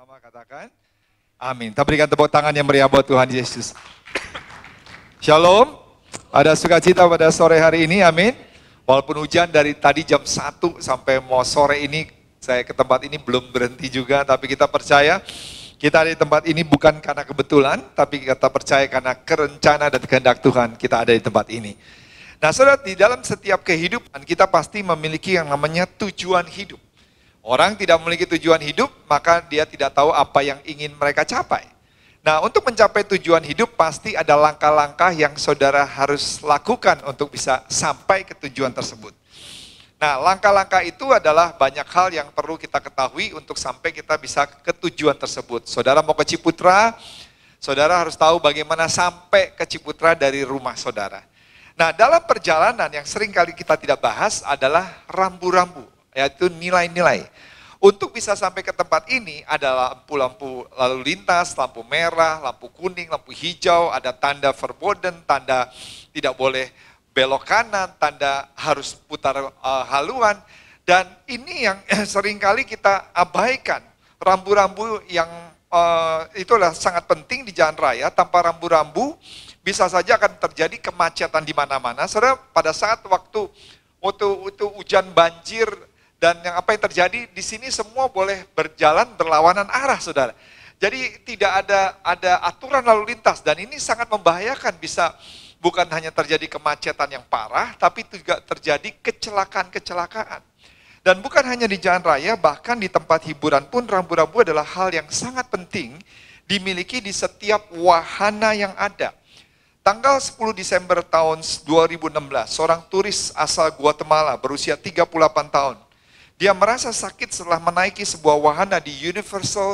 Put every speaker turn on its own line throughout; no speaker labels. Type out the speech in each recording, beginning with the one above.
Sama-sama katakan, amin. Kita berikan tepuk tangan yang meriah buat Tuhan Yesus. Shalom, ada sukacita pada sore hari ini, amin. Walaupun hujan dari tadi jam 1 sampai mau sore ini, saya ke tempat ini belum berhenti juga, tapi kita percaya kita ada di tempat ini bukan karena kebetulan, tapi kita percaya karena kerencana dan kehendak Tuhan kita ada di tempat ini. Nah saudara, di dalam setiap kehidupan kita pasti memiliki yang namanya tujuan hidup. Orang tidak memiliki tujuan hidup, maka dia tidak tahu apa yang ingin mereka capai. Nah, untuk mencapai tujuan hidup pasti ada langkah-langkah yang saudara harus lakukan untuk bisa sampai ke tujuan tersebut. Nah, langkah-langkah itu adalah banyak hal yang perlu kita ketahui untuk sampai kita bisa ke tujuan tersebut. Saudara mau ke Ciputra, saudara harus tahu bagaimana sampai ke Ciputra dari rumah saudara. Nah, dalam perjalanan yang sering kali kita tidak bahas adalah rambu-rambu. Yaitu nilai-nilai. Untuk bisa sampai ke tempat ini ada lampu-lampu lalu lintas, lampu merah, lampu kuning, lampu hijau, ada tanda verboden, tanda tidak boleh belok kanan, tanda harus putar haluan. Dan ini yang seringkali kita abaikan. Rambu-rambu yang itulah sangat penting di jalan raya. Tanpa rambu-rambu bisa saja akan terjadi kemacetan di mana-mana. Saudara, pada saat waktu hujan banjir, dan yang apa yang terjadi di sini semua boleh berjalan berlawanan arah, saudara. Jadi tidak ada aturan lalu lintas dan ini sangat membahayakan. Bisa bukan hanya terjadi kemacetan yang parah, tapi juga terjadi kecelakaan-kecelakaan. Dan bukan hanya di jalan raya, bahkan di tempat hiburan pun rambu-rambu adalah hal yang sangat penting dimiliki di setiap wahana yang ada. Tanggal 10 Desember tahun 2016, seorang turis asal Guatemala berusia 38 tahun. Dia merasa sakit setelah menaiki sebuah wahana di Universal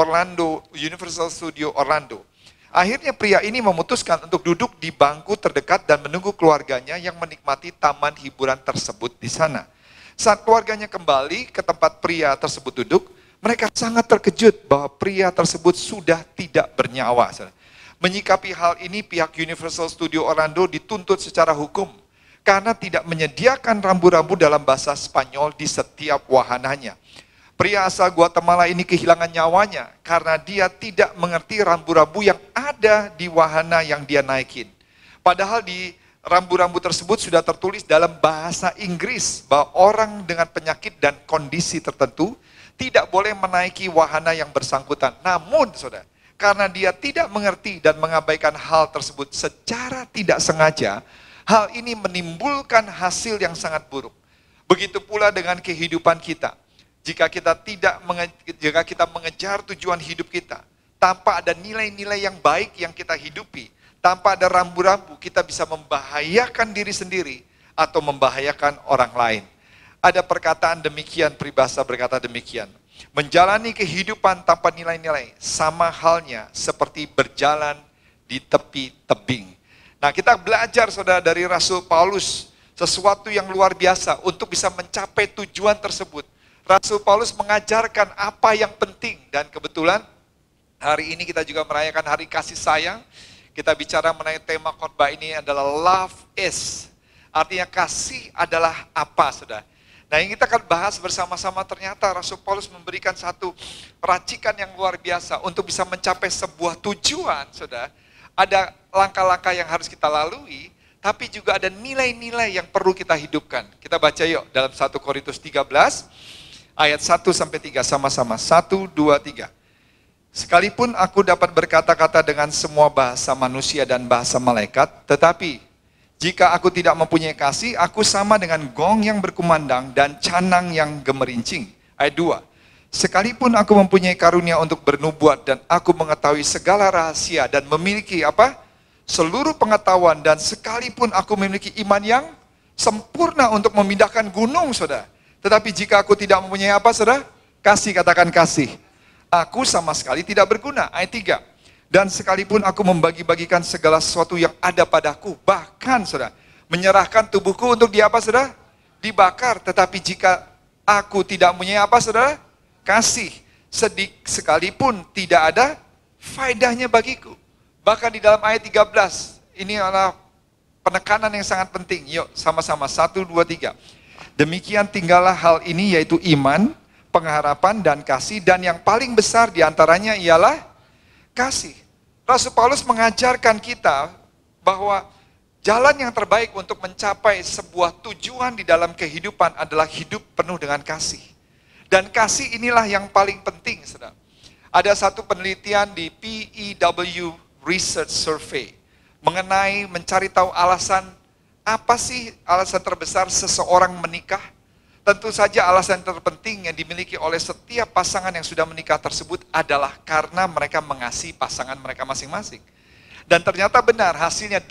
Studio Orlando. Akhirnya pria ini memutuskan untuk duduk di bangku terdekat dan menunggu keluarganya yang menikmati taman hiburan tersebut di sana. Saat keluarganya kembali ke tempat pria tersebut duduk, mereka sangat terkejut bahwa pria tersebut sudah tidak bernyawa. Menyikapi hal ini, pihak Universal Studio Orlando dituntut secara hukum karena tidak menyediakan rambu-rambu dalam bahasa Spanyol di setiap wahananya. Pria asal Guatemala ini kehilangan nyawanya karena dia tidak mengerti rambu-rambu yang ada di wahana yang dia naikin. Padahal di rambu-rambu tersebut sudah tertulis dalam bahasa Inggris bahwa orang dengan penyakit dan kondisi tertentu tidak boleh menaiki wahana yang bersangkutan. Namun, saudara, karena dia tidak mengerti dan mengabaikan hal tersebut secara tidak sengaja, hal ini menimbulkan hasil yang sangat buruk. Begitu pula dengan kehidupan kita. Jika kita mengejar tujuan hidup kita, tanpa ada nilai-nilai yang baik yang kita hidupi, tanpa ada rambu-rambu, kita bisa membahayakan diri sendiri atau membahayakan orang lain. Ada perkataan demikian, peribahasa berkata demikian. Menjalani kehidupan tanpa nilai-nilai sama halnya seperti berjalan di tepi tebing. Nah, kita belajar saudara dari Rasul Paulus sesuatu yang luar biasa untuk bisa mencapai tujuan tersebut. Rasul Paulus mengajarkan apa yang penting dan kebetulan hari ini kita juga merayakan hari kasih sayang. Kita bicara mengenai tema khotbah ini adalah love is. Artinya kasih adalah apa, saudara? Nah, yang kita akan bahas bersama-sama ternyata Rasul Paulus memberikan satu racikan yang luar biasa untuk bisa mencapai sebuah tujuan, saudara. Ada langkah-langkah yang harus kita lalui, tapi juga ada nilai-nilai yang perlu kita hidupkan. Kita baca yuk dalam 1 Korintus 13 ayat 1-3 sama-sama. 1, 2, 3. Sekalipun aku dapat berkata-kata dengan semua bahasa manusia dan bahasa malaikat, tetapi jika aku tidak mempunyai kasih, aku sama dengan gong yang berkumandang dan canang yang gemerincing. Ayat 2. Sekalipun aku mempunyai karunia untuk bernubuat dan aku mengetahui segala rahasia dan memiliki apa? Seluruh pengetahuan dan sekalipun aku memiliki iman yang sempurna untuk memindahkan gunung, saudara. Tetapi jika aku tidak mempunyai apa, saudara? Kasih, katakan kasih. Aku sama sekali tidak berguna. Ayat 3. Dan sekalipun aku membagi-bagikan segala sesuatu yang ada padaku, bahkan, saudara, menyerahkan tubuhku untuk di apa, saudara? Dibakar. Tetapi jika aku tidak mempunyai apa, saudara? Kasih, sekalipun tidak ada faedahnya bagiku. Bahkan di dalam ayat 13, ini adalah penekanan yang sangat penting. Yuk sama-sama, 1, 2, 3. Demikian tinggallah hal ini yaitu iman, pengharapan, dan kasih. Dan yang paling besar diantaranya ialah kasih. Rasul Paulus mengajarkan kita bahwa jalan yang terbaik untuk mencapai sebuah tujuan di dalam kehidupan adalah hidup penuh dengan kasih. Dan kasih inilah yang paling penting, saudara. Ada satu penelitian di PEW Research Survey mengenai mencari tahu alasan, apa sih alasan terbesar seseorang menikah? Tentu saja alasan terpenting yang dimiliki oleh setiap pasangan yang sudah menikah tersebut adalah karena mereka mengasihi pasangan mereka masing-masing. Dan ternyata benar, hasilnya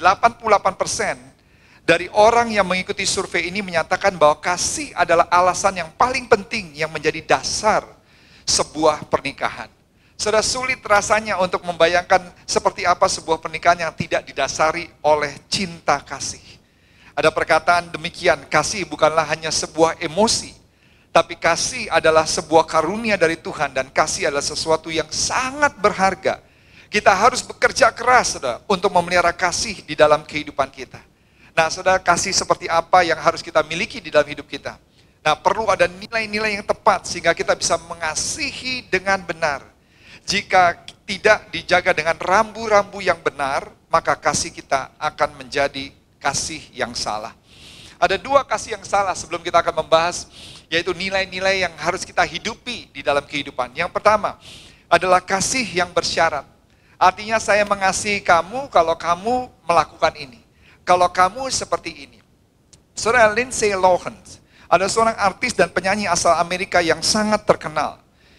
88% dari orang yang mengikuti survei ini menyatakan bahwa kasih adalah alasan yang paling penting yang menjadi dasar sebuah pernikahan. Sudah sulit rasanya untuk membayangkan seperti apa sebuah pernikahan yang tidak didasari oleh cinta kasih. Ada perkataan demikian, kasih bukanlah hanya sebuah emosi, tapi kasih adalah sebuah karunia dari Tuhan, dan kasih adalah sesuatu yang sangat berharga. Kita harus bekerja keras, saudara, untuk memelihara kasih di dalam kehidupan kita. Nah, saudara, kasih seperti apa yang harus kita miliki di dalam hidup kita? Nah, perlu ada nilai-nilai yang tepat sehingga kita bisa mengasihi dengan benar. Jika tidak dijaga dengan rambu-rambu yang benar, maka kasih kita akan menjadi kasih yang salah. Ada dua kasih yang salah sebelum kita akan membahas, yaitu nilai-nilai yang harus kita hidupi di dalam kehidupan. Yang pertama adalah kasih yang bersyarat. Artinya saya mengasihi kamu kalau kamu melakukan ini, kalau kamu seperti ini. Saudara, Lindsay Lohan ada seorang artis dan penyanyi asal Amerika yang sangat terkenal.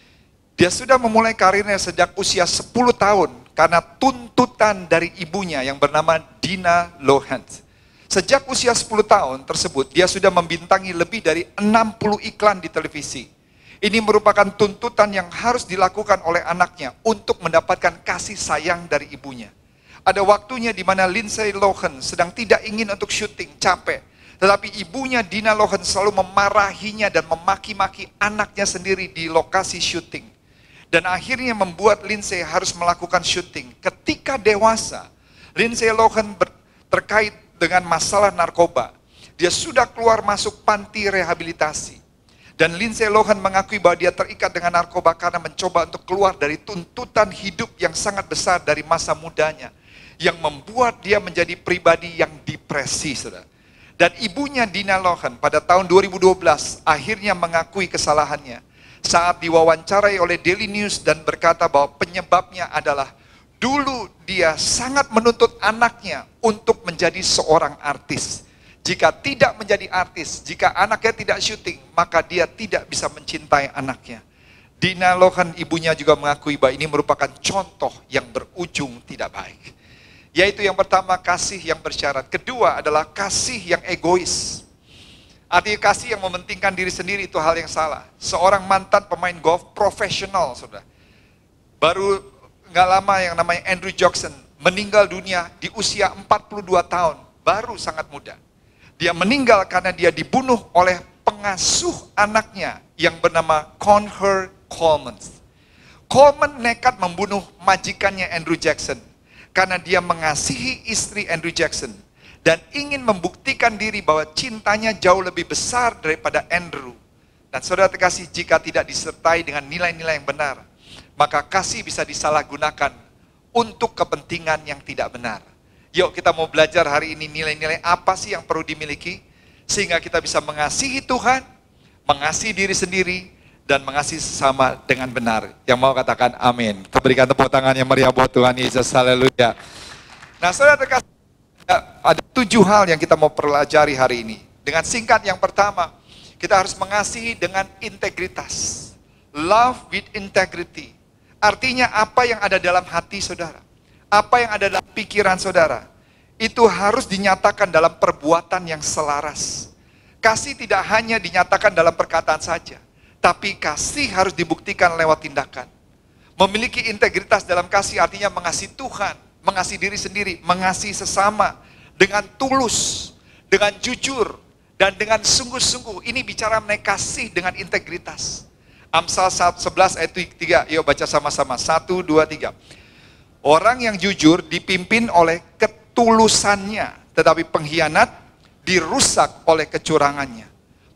Dia sudah memulai karirnya sejak usia 10 tahun karena tuntutan dari ibunya yang bernama Dina Lohan. Sejak usia 10 tahun tersebut, dia sudah membintangi lebih dari 60 iklan di televisi. Ini merupakan tuntutan yang harus dilakukan oleh anaknya untuk mendapatkan kasih sayang dari ibunya. Ada waktunya di mana Lindsay Lohan sedang tidak ingin untuk syuting, capek. Tetapi ibunya Dina Lohan selalu memarahinya dan memaki-maki anaknya sendiri di lokasi syuting. Dan akhirnya membuat Lindsay harus melakukan syuting. Ketika dewasa, Lindsay Lohan terkait dengan masalah narkoba. Dia sudah keluar masuk panti rehabilitasi. Dan Lindsay Lohan mengakui bahwa dia terikat dengan narkoba karena mencoba untuk keluar dari tuntutan hidup yang sangat besar dari masa mudanya. Yang membuat dia menjadi pribadi yang depresi, saudara. Dan ibunya Dina Lohan pada tahun 2012 akhirnya mengakui kesalahannya. Saat diwawancarai oleh Daily News dan berkata bahwa penyebabnya adalah dulu dia sangat menuntut anaknya untuk menjadi seorang artis. Jika tidak menjadi artis, jika anaknya tidak syuting, maka dia tidak bisa mencintai anaknya. Dina Lohan, ibunya, juga mengakui bahwa ini merupakan contoh yang berujung tidak baik. Yaitu yang pertama, kasih yang bersyarat. Kedua adalah kasih yang egois. Artinya kasih yang mementingkan diri sendiri itu hal yang salah. Seorang mantan pemain golf profesional, saudara, baru nggak lama yang namanya Andrew Jackson meninggal dunia di usia 42 tahun, baru sangat muda. Dia meninggal karena dia dibunuh oleh pengasuh anaknya yang bernama Conher Coleman. Coleman nekat membunuh majikannya Andrew Jackson karena dia mengasihi istri Andrew Jackson dan ingin membuktikan diri bahwa cintanya jauh lebih besar daripada Andrew. Dan saudara terkasih, jika tidak disertai dengan nilai-nilai yang benar, maka kasih bisa disalahgunakan untuk kepentingan yang tidak benar. Yuk kita mau belajar hari ini nilai-nilai apa sih yang perlu dimiliki, sehingga kita bisa mengasihi Tuhan, mengasihi diri sendiri, dan mengasihi sesama dengan benar. Yang mau katakan amin. Kita berikan tepuk tangan yang meriah buat Tuhan Yesus, haleluya. Nah saudara terkasih, ada 7 hal yang kita mau pelajari hari ini. Dengan singkat, yang pertama, kita harus mengasihi dengan integritas. Love with integrity. Artinya apa yang ada dalam hati saudara, apa yang ada dalam pikiran saudara, itu harus dinyatakan dalam perbuatan yang selaras. Kasih tidak hanya dinyatakan dalam perkataan saja, tapi kasih harus dibuktikan lewat tindakan. Memiliki integritas dalam kasih artinya mengasihi Tuhan, mengasihi diri sendiri, mengasihi sesama dengan tulus, dengan jujur, dan dengan sungguh-sungguh. Ini bicara mengenai kasih dengan integritas. Amsal 11 ayat 3, yuk baca sama-sama, 1, 2, 3. Orang yang jujur dipimpin oleh ketulusannya, tetapi pengkhianat dirusak oleh kecurangannya.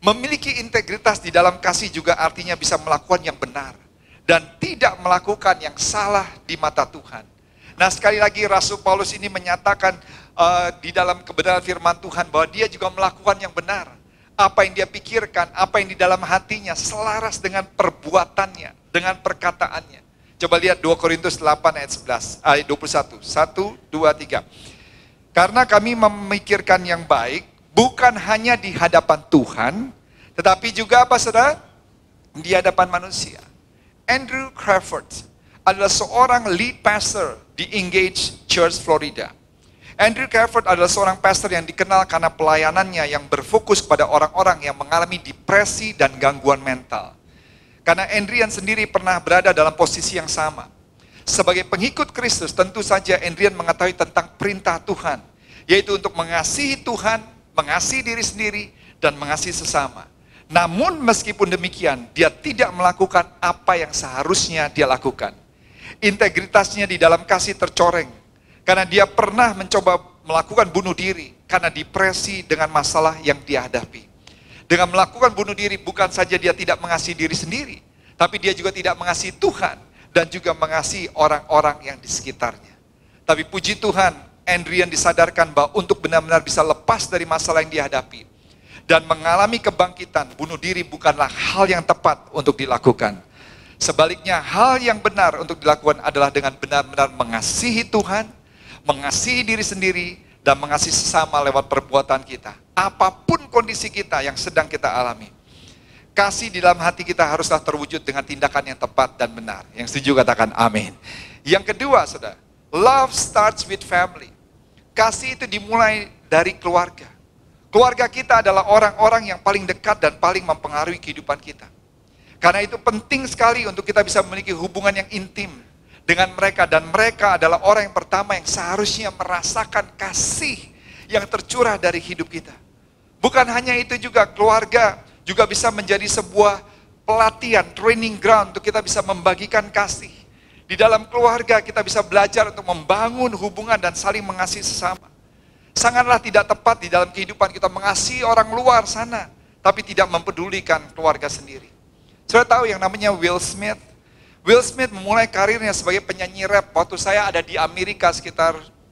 Memiliki integritas di dalam kasih juga artinya bisa melakukan yang benar dan tidak melakukan yang salah di mata Tuhan. Nah, sekali lagi Rasul Paulus ini menyatakan di dalam kebenaran firman Tuhan bahwa dia juga melakukan yang benar. Apa yang dia pikirkan, apa yang di dalam hatinya selaras dengan perbuatannya, dengan perkataannya. Coba lihat 2 Korintus 8 ayat 11, ayat 21. 1, 2, 3. Karena kami memikirkan yang baik, bukan hanya di hadapan Tuhan, tetapi juga apa saudara? Di hadapan manusia. Andrew Crawford adalah seorang lead pastor di Engage Church, Florida. Andrew Crawford adalah seorang pastor yang dikenal karena pelayanannya yang berfokus pada orang-orang yang mengalami depresi dan gangguan mental. Karena Adrian sendiri pernah berada dalam posisi yang sama. Sebagai pengikut Kristus, tentu saja Adrian mengetahui tentang perintah Tuhan, yaitu untuk mengasihi Tuhan, mengasihi diri sendiri, dan mengasihi sesama. Namun meskipun demikian, dia tidak melakukan apa yang seharusnya dia lakukan. Integritasnya di dalam kasih tercoreng, karena dia pernah mencoba melakukan bunuh diri, karena depresi dengan masalah yang dia hadapi. Dengan melakukan bunuh diri, bukan saja dia tidak mengasihi diri sendiri, tapi dia juga tidak mengasihi Tuhan, dan juga mengasihi orang-orang yang di sekitarnya. Tapi puji Tuhan, Adrian disadarkan bahwa untuk benar-benar bisa lepas dari masalah yang dihadapi, dan mengalami kebangkitan, bunuh diri bukanlah hal yang tepat untuk dilakukan. Sebaliknya, hal yang benar untuk dilakukan adalah dengan benar-benar mengasihi Tuhan, mengasihi diri sendiri, dan mengasihi sesama lewat perbuatan kita. Apapun kondisi kita yang sedang kita alami. Kasih di dalam hati kita haruslah terwujud dengan tindakan yang tepat dan benar. Yang setuju katakan amin. Yang kedua, saudara, love starts with family. Kasih itu dimulai dari keluarga. Keluarga kita adalah orang-orang yang paling dekat dan paling mempengaruhi kehidupan kita. Karena itu penting sekali untuk kita bisa memiliki hubungan yang intim dengan mereka, dan mereka adalah orang yang pertama yang seharusnya merasakan kasih yang tercurah dari hidup kita. Bukan hanya itu juga, keluarga juga bisa menjadi sebuah pelatihan, training ground untuk kita bisa membagikan kasih. Di dalam keluarga kita bisa belajar untuk membangun hubungan dan saling mengasihi sesama. Sangatlah tidak tepat di dalam kehidupan kita mengasihi orang luar sana, tapi tidak mempedulikan keluarga sendiri. Saudara tahu yang namanya Will Smith? Will Smith memulai karirnya sebagai penyanyi rap waktu saya ada di Amerika sekitar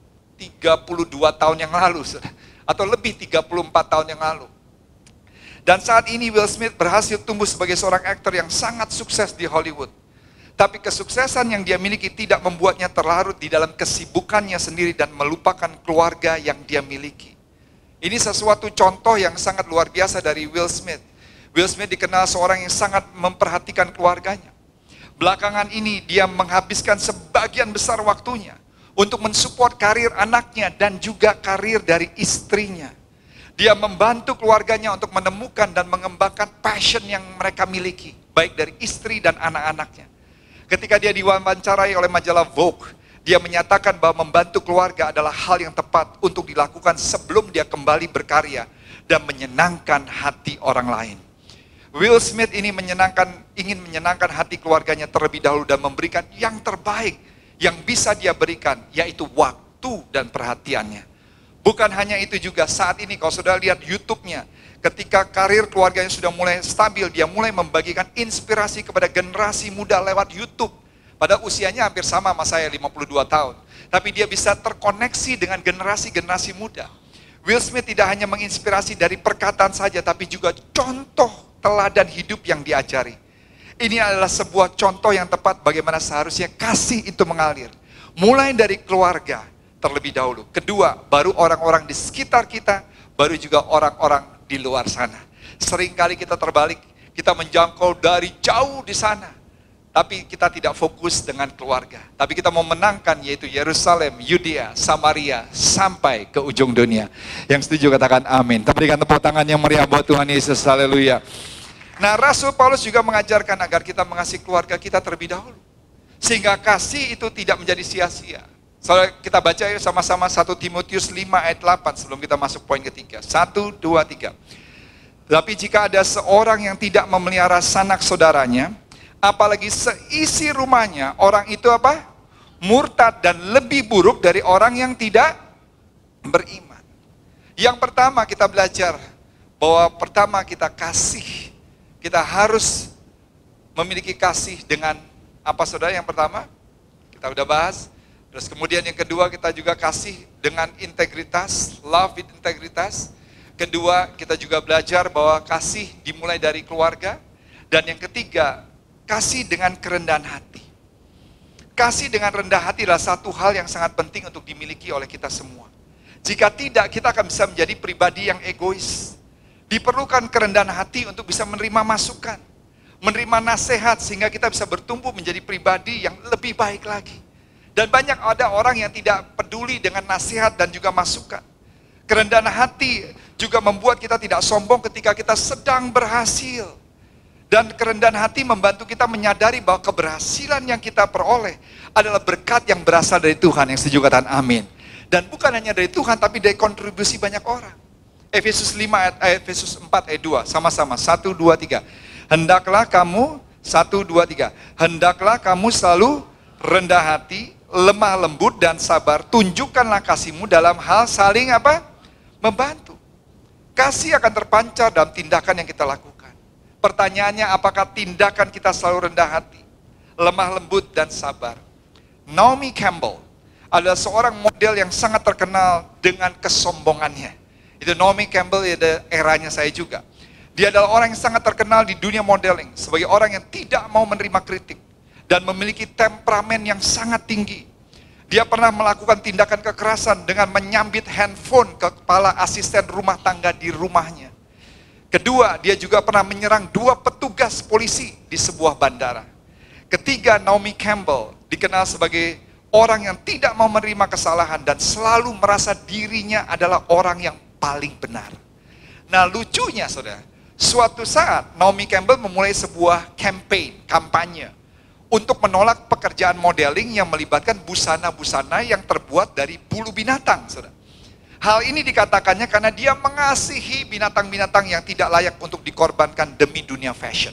32 tahun yang lalu, atau lebih 34 tahun yang lalu. Dan saat ini Will Smith berhasil tumbuh sebagai seorang aktor yang sangat sukses di Hollywood. Tapi kesuksesan yang dia miliki tidak membuatnya terlarut di dalam kesibukannya sendiri dan melupakan keluarga yang dia miliki. Ini sesuatu contoh yang sangat luar biasa dari Will Smith. Will Smith dikenal seorang yang sangat memperhatikan keluarganya. Belakangan ini dia menghabiskan sebagian besar waktunya untuk mensupport karir anaknya dan juga karir dari istrinya. Dia membantu keluarganya untuk menemukan dan mengembangkan passion yang mereka miliki, baik dari istri dan anak-anaknya. Ketika dia diwawancarai oleh majalah Vogue, dia menyatakan bahwa membantu keluarga adalah hal yang tepat untuk dilakukan sebelum dia kembali berkarya dan menyenangkan hati orang lain. Will Smith ini ingin menyenangkan hati keluarganya terlebih dahulu dan memberikan yang terbaik yang bisa dia berikan, yaitu waktu dan perhatiannya. Bukan hanya itu juga, saat ini kalau saudara lihat YouTube-nya, ketika karir keluarganya sudah mulai stabil, dia mulai membagikan inspirasi kepada generasi muda lewat YouTube. Pada usianya hampir sama saya, 52 tahun. Tapi dia bisa terkoneksi dengan generasi-generasi muda. Will Smith tidak hanya menginspirasi dari perkataan saja, tapi juga contoh teladan hidup yang diajari. Ini adalah sebuah contoh yang tepat bagaimana seharusnya kasih itu mengalir. Mulai dari keluarga terlebih dahulu. Kedua, baru orang-orang di sekitar kita, baru juga orang-orang di luar sana. Seringkali kita terbalik, kita menjangkau dari jauh di sana. Tapi kita tidak fokus dengan keluarga. Tapi kita mau menangkan yaitu Yerusalem, Yudea, Samaria, sampai ke ujung dunia. Yang setuju katakan amin. Berikan tepuk tangan yang meriah buat Tuhan Yesus, haleluya. Nah, Rasul Paulus juga mengajarkan agar kita mengasihi keluarga kita terlebih dahulu. Sehingga kasih itu tidak menjadi sia-sia. Soalnya kita baca yuk sama-sama 1 Timotius 5 ayat 8 sebelum kita masuk poin ketiga. 1, 2, 3. Tapi jika ada seorang yang tidak memelihara sanak saudaranya, apalagi seisi rumahnya, orang itu apa? Murtad dan lebih buruk dari orang yang tidak beriman. Yang pertama kita belajar bahwa pertama kita kasih, kita harus memiliki kasih dengan apa saudara? Yang pertama, kita udah bahas. Terus kemudian yang kedua kita juga kasih dengan integritas, love with integritas. Kedua kita juga belajar bahwa kasih dimulai dari keluarga. Dan yang ketiga, kasih dengan kerendahan hati. Kasih dengan rendah hati adalah satu hal yang sangat penting untuk dimiliki oleh kita semua. Jika tidak, kita akan bisa menjadi pribadi yang egois. Diperlukan kerendahan hati untuk bisa menerima masukan, menerima nasihat, sehingga kita bisa bertumbuh menjadi pribadi yang lebih baik lagi. Dan banyak ada orang yang tidak peduli dengan nasihat dan juga masukan. Kerendahan hati juga membuat kita tidak sombong ketika kita sedang berhasil. Dan kerendahan hati membantu kita menyadari bahwa keberhasilan yang kita peroleh adalah berkat yang berasal dari Tuhan. Yang setuju katakan amin. Dan bukan hanya dari Tuhan, tapi dari kontribusi banyak orang. Efesus 4 ayat 2, sama-sama, 1, 2, 3. Hendaklah kamu, 1, 2, 3. Hendaklah kamu selalu rendah hati, lemah lembut dan sabar. Tunjukkanlah kasihmu dalam hal saling apa? Membantu. Kasih akan terpancar dalam tindakan yang kita lakukan. Pertanyaannya, apakah tindakan kita selalu rendah hati, lemah lembut dan sabar? Naomi Campbell adalah seorang model yang sangat terkenal dengan kesombongannya. Itu Naomi Campbell, ada eranya saya juga. Dia adalah orang yang sangat terkenal di dunia modeling sebagai orang yang tidak mau menerima kritik dan memiliki temperamen yang sangat tinggi. Dia pernah melakukan tindakan kekerasan dengan menyambit handphone ke kepala asisten rumah tangga di rumahnya. Kedua, dia juga pernah menyerang 2 petugas polisi di sebuah bandara. Ketiga, Naomi Campbell dikenal sebagai orang yang tidak mau menerima kesalahan dan selalu merasa dirinya adalah orang yang paling benar. Nah, lucunya saudara, suatu saat Naomi Campbell memulai sebuah kampanye untuk menolak pekerjaan modeling yang melibatkan busana-busana yang terbuat dari bulu binatang, saudara. Hal ini dikatakannya karena dia mengasihi binatang-binatang yang tidak layak untuk dikorbankan demi dunia fashion.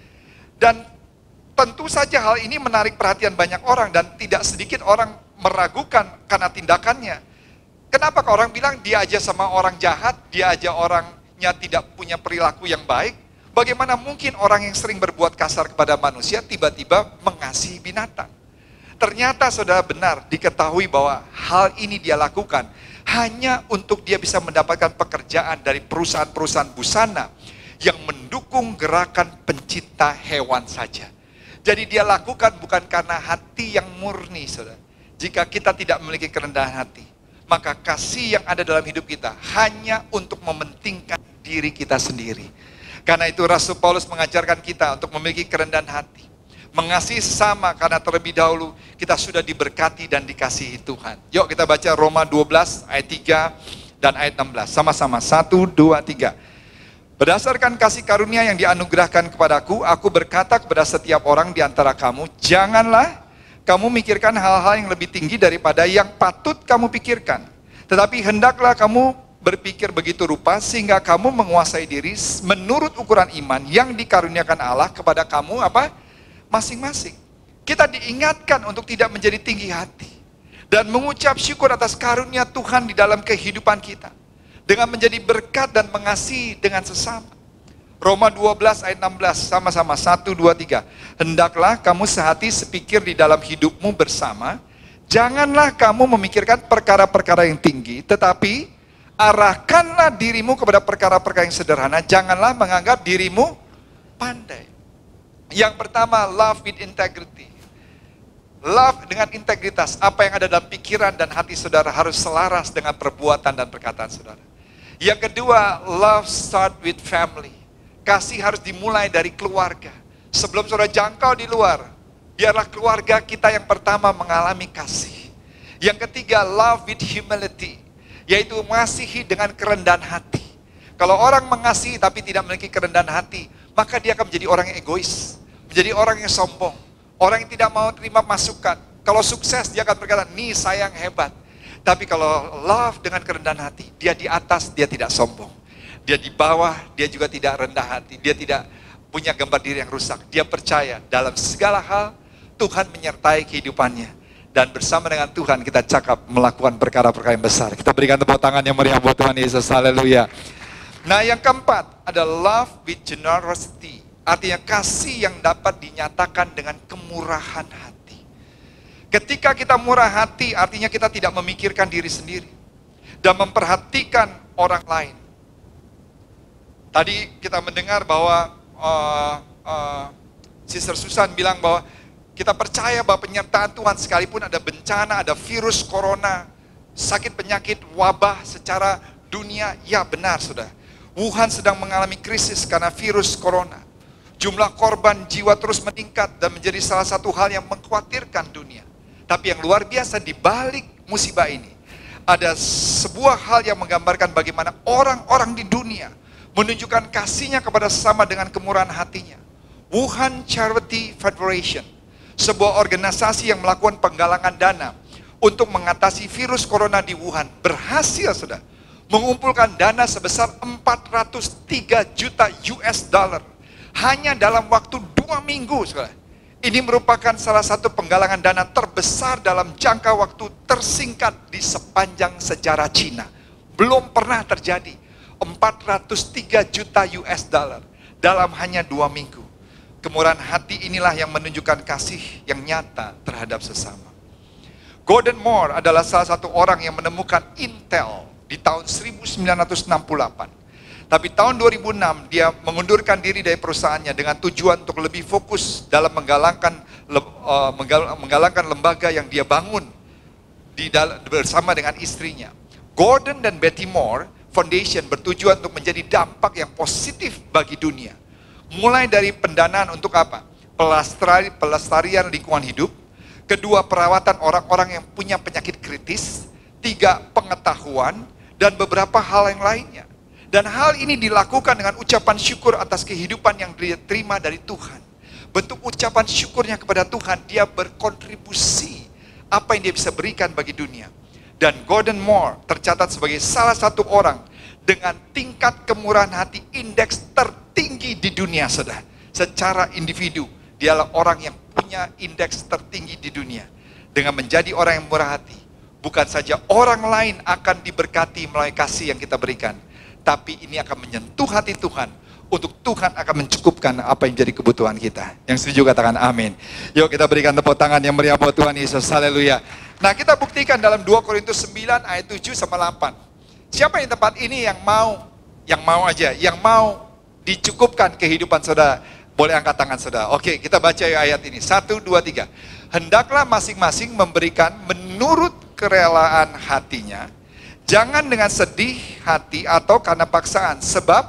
Dan tentu saja hal ini menarik perhatian banyak orang dan tidak sedikit orang meragukan karena tindakannya. Kenapa orang bilang dia aja sama orang jahat, dia aja orangnya tidak punya perilaku yang baik? Bagaimana mungkin orang yang sering berbuat kasar kepada manusia tiba-tiba mengasihi binatang? Ternyata saudara benar diketahui bahwa hal ini dia lakukan hanya untuk dia bisa mendapatkan pekerjaan dari perusahaan-perusahaan busana yang mendukung gerakan pencinta hewan saja. Jadi dia lakukan bukan karena hati yang murni, saudara. Jika kita tidak memiliki kerendahan hati, maka kasih yang ada dalam hidup kita hanya untuk mementingkan diri kita sendiri. Karena itu Rasul Paulus mengajarkan kita untuk memiliki kerendahan hati. Mengasihi sesama karena terlebih dahulu kita sudah diberkati dan dikasihi Tuhan. Yuk kita baca Roma 12 ayat 3 dan ayat 16. Sama-sama, 1, 2, 3. Berdasarkan kasih karunia yang dianugerahkan kepadaku, aku berkata kepada setiap orang di antara kamu, janganlah kamu mikirkan hal-hal yang lebih tinggi daripada yang patut kamu pikirkan. Tetapi hendaklah kamu berpikir begitu rupa sehingga kamu menguasai diri menurut ukuran iman yang dikaruniakan Allah kepada kamu apa? Masing-masing. Kita diingatkan untuk tidak menjadi tinggi hati dan mengucap syukur atas karunia Tuhan di dalam kehidupan kita dengan menjadi berkat dan mengasihi dengan sesama. Roma 12 ayat 16, sama-sama, 1, 2, 3. Hendaklah kamu sehati sepikir di dalam hidupmu bersama, janganlah kamu memikirkan perkara-perkara yang tinggi, tetapi arahkanlah dirimu kepada perkara-perkara yang sederhana. Janganlah menganggap dirimu pandai. Yang pertama, love with integrity. Love dengan integritas. Apa yang ada dalam pikiran dan hati saudara harus selaras dengan perbuatan dan perkataan saudara. Yang kedua, love start with family. Kasih harus dimulai dari keluarga. Sebelum saudara jangkau di luar, biarlah keluarga kita yang pertama mengalami kasih. Yang ketiga, love with humility, yaitu mengasihi dengan kerendahan hati. Kalau orang mengasihi tapi tidak memiliki kerendahan hati, maka dia akan menjadi orang yang egois, menjadi orang yang sombong, orang yang tidak mau terima masukan. Kalau sukses dia akan berkata, nih saya yang hebat. Tapi kalau love dengan kerendahan hati, dia di atas, dia tidak sombong. Dia di bawah, dia juga tidak rendah hati. Dia tidak punya gambar diri yang rusak. Dia percaya dalam segala hal, Tuhan menyertai kehidupannya. Dan bersama dengan Tuhan kita cakap melakukan perkara-perkara yang besar. Kita berikan tepuk tangan yang meriah buat Tuhan Yesus. Haleluya. Nah, yang keempat ada love with generosity. Artinya kasih yang dapat dinyatakan dengan kemurahan hati. Ketika kita murah hati, artinya kita tidak memikirkan diri sendiri dan memperhatikan orang lain. Tadi kita mendengar bahwa Sister Susan bilang bahwa kita percaya bahwa penyertaan Tuhan sekalipun ada bencana, ada virus corona, sakit penyakit, wabah secara dunia, ya benar sudah. Wuhan sedang mengalami krisis karena virus corona. Jumlah korban jiwa terus meningkat dan menjadi salah satu hal yang mengkhawatirkan dunia. Tapi yang luar biasa di balik musibah ini, ada sebuah hal yang menggambarkan bagaimana orang-orang di dunia menunjukkan kasihnya kepada sesama dengan kemurahan hatinya. Wuhan Charity Federation, sebuah organisasi yang melakukan penggalangan dana untuk mengatasi virus corona di Wuhan, berhasil sudah mengumpulkan dana sebesar 403 juta US dollar hanya dalam waktu 2 minggu. Saudara. Ini merupakan salah satu penggalangan dana terbesar dalam jangka waktu tersingkat di sepanjang sejarah Cina. Belum pernah terjadi 403 juta US dollar dalam hanya 2 minggu. Kemurahan hati inilah yang menunjukkan kasih yang nyata terhadap sesama. Gordon Moore adalah salah satu orang yang menemukan Intel di tahun 1968. Tapi tahun 2006 dia mengundurkan diri dari perusahaannya dengan tujuan untuk lebih fokus dalam menggalangkan lembaga yang dia bangun bersama dengan istrinya. Gordon dan Betty Moore Foundation bertujuan untuk menjadi dampak yang positif bagi dunia. Mulai dari pendanaan untuk apa? Pelestarian lingkungan hidup. Kedua, perawatan orang-orang yang punya penyakit kritis. 3, pengetahuan. Dan beberapa hal yang lainnya. Dan hal ini dilakukan dengan ucapan syukur atas kehidupan yang dia terima dari Tuhan. Bentuk ucapan syukurnya kepada Tuhan, dia berkontribusi apa yang dia bisa berikan bagi dunia. Dan Gordon Moore tercatat sebagai salah satu orang dengan tingkat kemurahan hati indeks tertinggi di dunia, saudara. Secara individu, dialah orang yang punya indeks tertinggi di dunia. Dengan menjadi orang yang murah hati, bukan saja orang lain akan diberkati melalui kasih yang kita berikan, tapi ini akan menyentuh hati Tuhan, untuk Tuhan akan mencukupkan apa yang jadi kebutuhan kita. Yang setuju katakan amin. Yuk kita berikan tepuk tangan yang meriah buat Tuhan Yesus, haleluya. Nah, kita buktikan dalam 2 Korintus 9 ayat 7 sampai 8. Siapa yang tempat ini yang mau dicukupkan kehidupan saudara? Boleh angkat tangan saudara. Oke, kita baca ayat ini. 1, 2, 3. Hendaklah masing-masing memberikan menurut kerelaan hatinya, jangan dengan sedih hati atau karena paksaan, sebab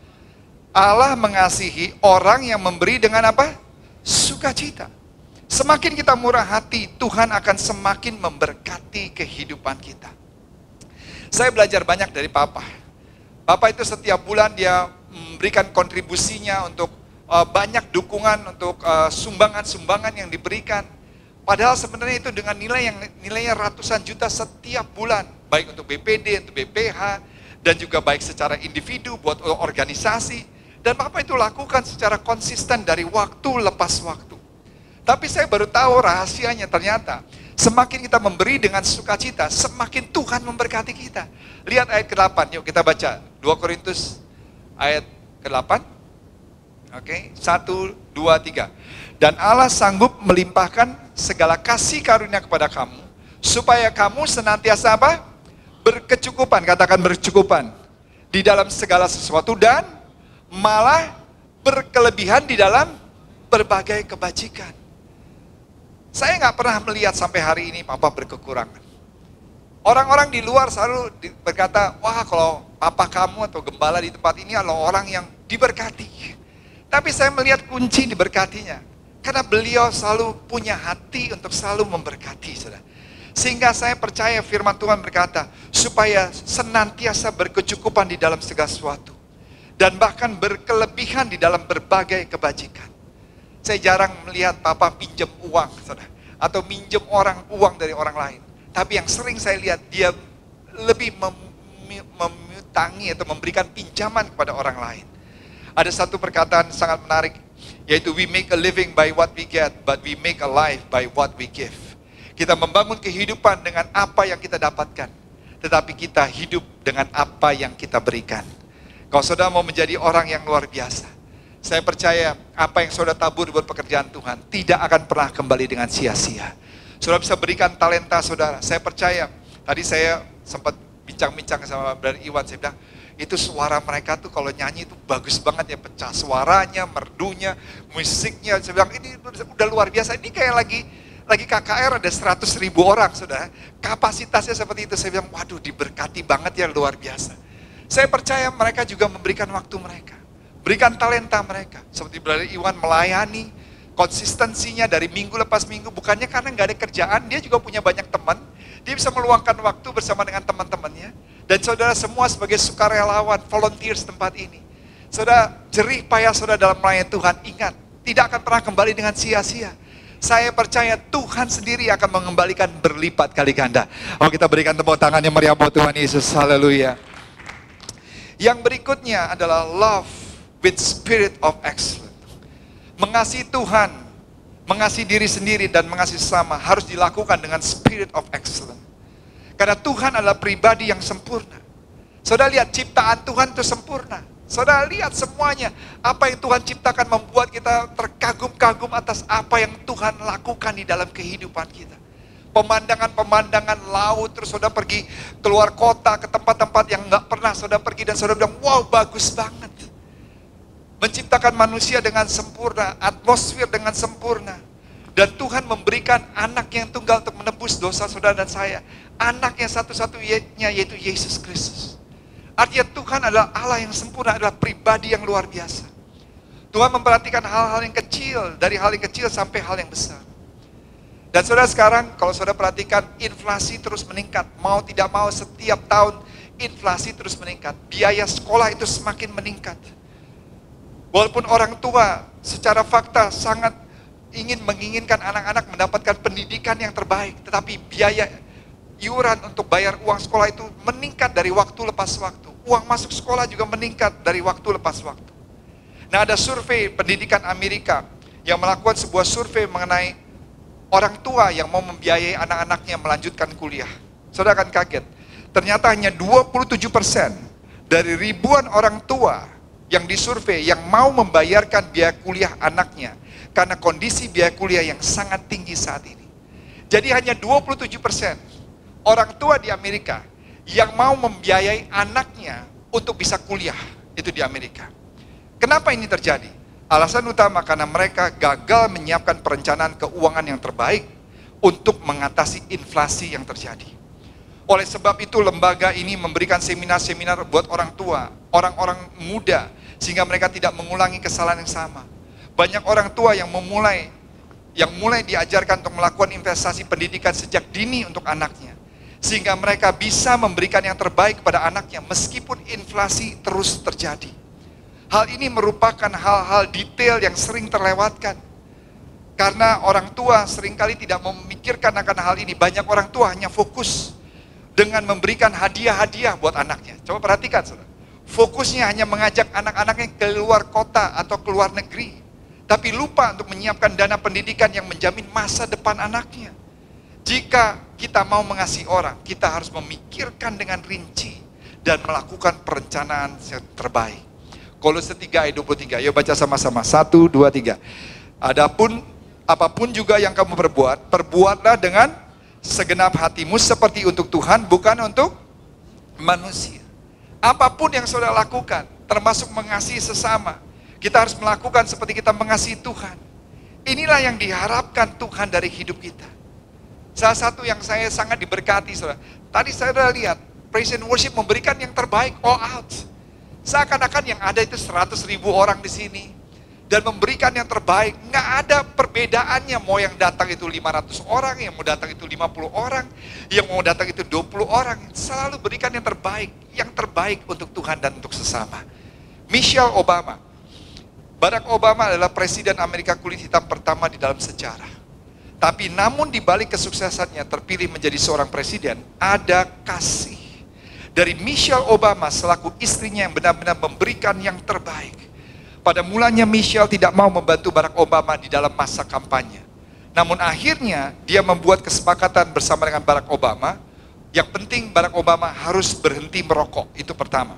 Allah mengasihi orang yang memberi dengan apa? Sukacita. Semakin kita murah hati, Tuhan akan semakin memberkati kehidupan kita. Saya belajar banyak dari Papa. Papa itu setiap bulan dia memberikan kontribusinya untuk banyak dukungan untuk sumbangan-sumbangan yang diberikan. Padahal sebenarnya itu dengan nilainya ratusan juta setiap bulan. Baik untuk BPD, untuk BPH, dan juga baik secara individu, buat organisasi. Dan Papa itu lakukan secara konsisten dari waktu lepas waktu. Tapi saya baru tahu rahasianya, ternyata semakin kita memberi dengan sukacita, semakin Tuhan memberkati kita. Lihat ayat ke-8, yuk kita baca. 2 Korintus ayat ke-8. Oke, 1, 2, 3. Dan Allah sanggup melimpahkan segala kasih karunia kepada kamu, supaya kamu senantiasa apa? Berkecukupan, katakan berkecukupan di dalam segala sesuatu, dan malah berkelebihan di dalam berbagai kebajikan. Saya nggak pernah melihat sampai hari ini Papa berkekurangan. Orang-orang di luar selalu berkata, wah kalau Papa kamu atau gembala di tempat ini adalah orang yang diberkati. Tapi saya melihat kunci diberkatinya, karena beliau selalu punya hati untuk selalu memberkati, saudara. Sehingga saya percaya firman Tuhan berkata, supaya senantiasa berkecukupan di dalam segala sesuatu. Dan bahkan berkelebihan di dalam berbagai kebajikan. Saya jarang melihat Papa pinjam uang, saudara. Atau minjem uang dari orang lain. Tapi yang sering saya lihat, dia lebih memutangi atau memberikan pinjaman kepada orang lain. Ada satu perkataan sangat menarik, yaitu we make a living by what we get, but we make a life by what we give. Kita membangun kehidupan dengan apa yang kita dapatkan, tetapi kita hidup dengan apa yang kita berikan. Kalau saudara mau menjadi orang yang luar biasa, saya percaya apa yang saudara tabur buat pekerjaan Tuhan tidak akan pernah kembali dengan sia-sia. Saudara bisa berikan talenta saudara. Saya percaya, tadi saya sempat bincang-bincang sama Brother Iwan, saya bilang, itu suara mereka tuh kalau nyanyi itu bagus banget ya, pecah suaranya, merdunya, musiknya. Saya bilang ini udah luar biasa. Ini kayak lagi KKR ada 100.000 orang, saudara. Kapasitasnya seperti itu. Saya bilang, waduh diberkati banget ya, luar biasa. Saya percaya mereka juga memberikan waktu mereka, berikan talenta mereka. Seperti Brother Iwan melayani, konsistensinya dari minggu lepas minggu, bukannya karena nggak ada kerjaan, dia juga punya banyak teman, dia bisa meluangkan waktu bersama dengan teman-temannya. Dan saudara semua sebagai sukarelawan, volunteers tempat ini. Saudara, jerih payah saudara dalam melayani Tuhan, ingat, tidak akan pernah kembali dengan sia-sia. Saya percaya Tuhan sendiri akan mengembalikan berlipat kali ganda. Oh, kita berikan tepuk tangan yang meriah buat Tuhan Yesus, haleluya. Yang berikutnya adalah love with spirit of excellence. Mengasihi Tuhan, mengasihi diri sendiri dan mengasihi sesama harus dilakukan dengan spirit of excellence. Karena Tuhan adalah pribadi yang sempurna. Saudara lihat ciptaan Tuhan itu sempurna. Saudara lihat semuanya. Apa yang Tuhan ciptakan membuat kita terkagum-kagum atas apa yang Tuhan lakukan di dalam kehidupan kita. Pemandangan-pemandangan laut, terus saudara pergi keluar kota ke tempat-tempat yang nggak pernah saudara pergi. Dan saudara bilang, wow bagus banget. Menciptakan manusia dengan sempurna, atmosfer dengan sempurna. Dan Tuhan memberikan anak yang tunggal untuk menebus dosa saudara dan saya. Anak yang satu-satunya yaitu Yesus Kristus. Artinya Tuhan adalah Allah yang sempurna, adalah pribadi yang luar biasa. Tuhan memperhatikan hal-hal yang kecil, dari hal yang kecil sampai hal yang besar. Dan saudara sekarang kalau saudara perhatikan inflasi terus meningkat. Mau tidak mau setiap tahun inflasi terus meningkat. Biaya sekolah itu semakin meningkat. Walaupun orang tua secara fakta sangat menginginkan anak-anak mendapatkan pendidikan yang terbaik, tetapi biaya iuran untuk bayar uang sekolah itu meningkat dari waktu lepas waktu. Uang masuk sekolah juga meningkat dari waktu lepas waktu. Nah, ada survei pendidikan Amerika yang melakukan sebuah survei mengenai orang tua yang mau membiayai anak-anaknya melanjutkan kuliah. Saudara akan kaget, ternyata hanya 27% dari ribuan orang tua yang disurvei yang mau membayarkan biaya kuliah anaknya karena kondisi biaya kuliah yang sangat tinggi saat ini. Jadi hanya 27% orang tua di Amerika yang mau membiayai anaknya untuk bisa kuliah, itu di Amerika. Kenapa ini terjadi? Alasan utama karena mereka gagal menyiapkan perencanaan keuangan yang terbaik untuk mengatasi inflasi yang terjadi. Oleh sebab itu lembaga ini memberikan seminar-seminar buat orang tua, orang-orang muda, sehingga mereka tidak mengulangi kesalahan yang sama. Banyak orang tua yang mulai diajarkan untuk melakukan investasi pendidikan sejak dini untuk anaknya. Sehingga mereka bisa memberikan yang terbaik kepada anaknya meskipun inflasi terus terjadi. Hal ini merupakan hal-hal detail yang sering terlewatkan. Karena orang tua seringkali tidak memikirkan akan hal ini. Banyak orang tua hanya fokus dengan memberikan hadiah-hadiah buat anaknya. Coba perhatikan saudara. Fokusnya hanya mengajak anak-anaknya ke luar kota atau ke luar negeri. Tapi lupa untuk menyiapkan dana pendidikan yang menjamin masa depan anaknya. Jika kita mau mengasihi orang, kita harus memikirkan dengan rinci dan melakukan perencanaan yang terbaik. Kolose 3 ayat 23, yuk baca sama-sama. 1, 2, 3. Adapun apapun juga yang kamu perbuat, perbuatlah dengan segenap hatimu seperti untuk Tuhan, bukan untuk manusia. Apapun yang saudara lakukan, termasuk mengasihi sesama, kita harus melakukan seperti kita mengasihi Tuhan. Inilah yang diharapkan Tuhan dari hidup kita. Salah satu yang saya sangat diberkati, saudara. Tadi saya sudah lihat, praise and worship memberikan yang terbaik, all out. Seakan-akan yang ada itu 100.000 orang di sini. Dan memberikan yang terbaik. Nggak ada perbedaannya, mau yang datang itu 500 orang, yang mau datang itu 50 orang, yang mau datang itu 20 orang. Selalu berikan yang terbaik untuk Tuhan dan untuk sesama. Michelle Obama. Barack Obama adalah presiden Amerika kulit hitam pertama di dalam sejarah. Tapi namun di balik kesuksesannya terpilih menjadi seorang presiden, ada kasih dari Michelle Obama selaku istrinya yang benar-benar memberikan yang terbaik. Pada mulanya Michelle tidak mau membantu Barack Obama di dalam masa kampanye. Namun akhirnya dia membuat kesepakatan bersama dengan Barack Obama. Yang penting Barack Obama harus berhenti merokok, itu pertama.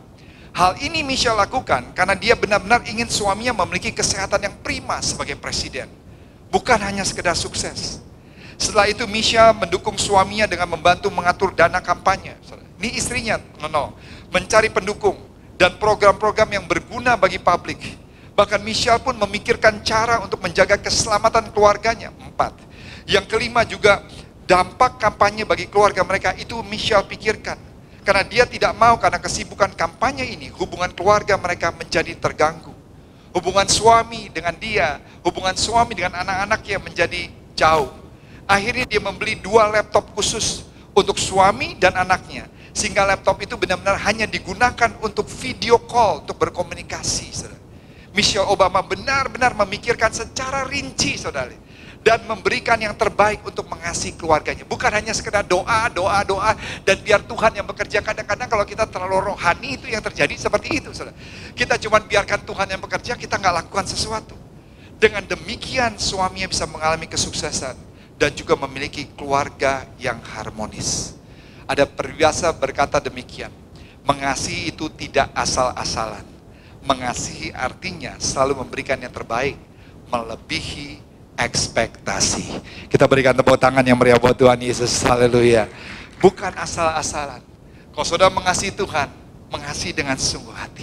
Hal ini Michelle lakukan karena dia benar-benar ingin suaminya memiliki kesehatan yang prima sebagai presiden. Bukan hanya sekedar sukses. Setelah itu Michelle mendukung suaminya dengan membantu mengatur dana kampanye. Ini istrinya, mencari pendukung dan program-program yang berguna bagi publik. Bahkan Michelle pun memikirkan cara untuk menjaga keselamatan keluarganya. 4. Yang kelima juga dampak kampanye bagi keluarga mereka itu Michelle pikirkan. Karena dia tidak mau karena kesibukan kampanye ini, hubungan keluarga mereka menjadi terganggu. Hubungan suami dengan dia, hubungan suami dengan anak-anaknya menjadi jauh. Akhirnya dia membeli 2 laptop khusus untuk suami dan anaknya. Sehingga laptop itu benar-benar hanya digunakan untuk video call, untuk berkomunikasi. Saudara. Michelle Obama benar-benar memikirkan secara rinci, saudara. Dan memberikan yang terbaik untuk mengasihi keluarganya. Bukan hanya sekedar doa, dan biar Tuhan yang bekerja. Kadang-kadang kalau kita terlalu rohani itu yang terjadi seperti itu. Saudara. Kita cuma biarkan Tuhan yang bekerja, kita nggak lakukan sesuatu. Dengan demikian suaminya bisa mengalami kesuksesan dan juga memiliki keluarga yang harmonis. Ada peribahasa berkata demikian, mengasihi itu tidak asal-asalan. Mengasihi artinya selalu memberikan yang terbaik, melebihi ekspektasi. Kita berikan tepuk tangan yang meriah buat Tuhan Yesus. Haleluya. Bukan asal-asalan. Kalau saudara mengasihi Tuhan, mengasihi dengan sungguh hati.